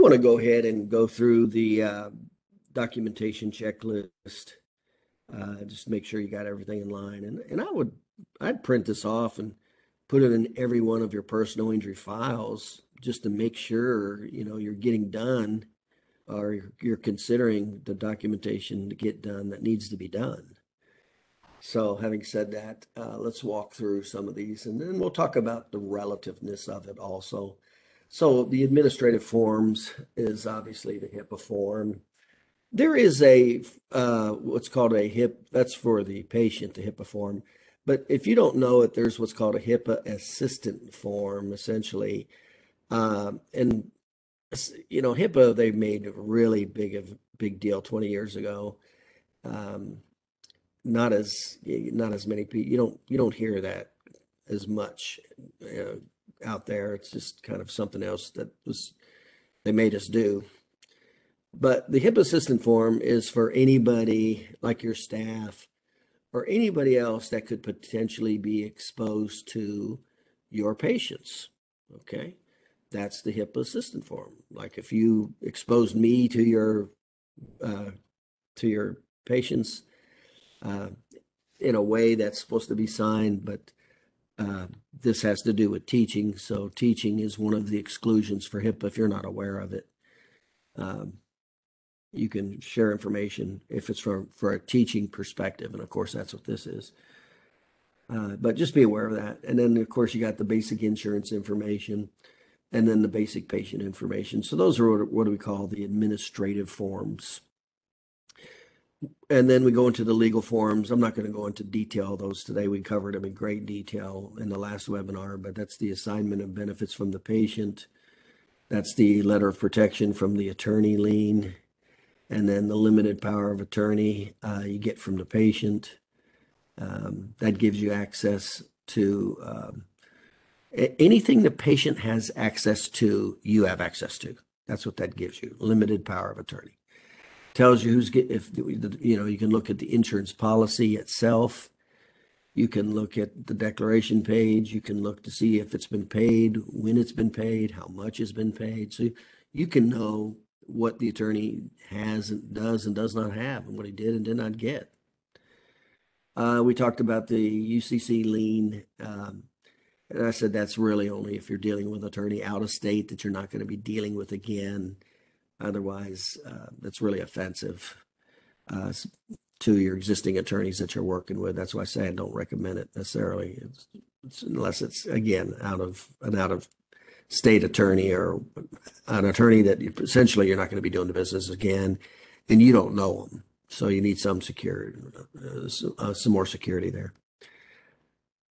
want to go ahead and go through the documentation checklist. Just make sure you got everything in line. And I'd print this off and put it in every one of your personal injury files just to make sure, you're getting done, or you're considering the documentation to get done that needs to be done. So having said that, let's walk through some of these, and then we'll talk about the relativeness of it also. So the administrative forms is obviously the HIPAA form. There is a what's called a HIP, that's for the patient, the HIPAA form. But if you don't know it, there's what's called a HIPAA assistant form, essentially. And HIPAA, they made a really big deal 20 years ago. Not as many people, you don't hear that as much out there. It's just kind of something else they made us do. But the HIPAA assistant form is for anybody like your staff or anybody else that could potentially be exposed to your patients. Okay, that's the HIPAA assistant form. Like if you exposed me to your patients in a way that's supposed to be signed, but this has to do with teaching. So teaching is one of the exclusions for HIPAA if you're not aware of it. You can share information if it's for a teaching perspective, and of course that's what this is. But just be aware of that. And then of course you got the basic insurance information, and then the basic patient information. So those are what do we call the administrative forms. And then we go into the legal forms. I'm not going to go into detail of those today. We covered them in great detail in the last webinar, but that's the assignment of benefits from the patient. That's the letter of protection from the attorney lien. And then the limited power of attorney you get from the patient. That gives you access to anything the patient has access to, you have access to. That's what that gives you, limited power of attorney. Tells you you can look at the insurance policy itself. You can look at the declaration page. You can look to see if it's been paid, when it's been paid, how much has been paid. So you can know what the attorney has and does not have, and what he did and did not get. We talked about the UCC lien. And I said that's really only if you're dealing with an attorney out of state that you're not going to be dealing with again. Otherwise, that's really offensive to your existing attorneys that you're working with. That's why I say I don't recommend it necessarily, unless it's, again, an out of state attorney, or an attorney that essentially you're not going to be doing the business again, and you don't know them. So you need some security, some more security there.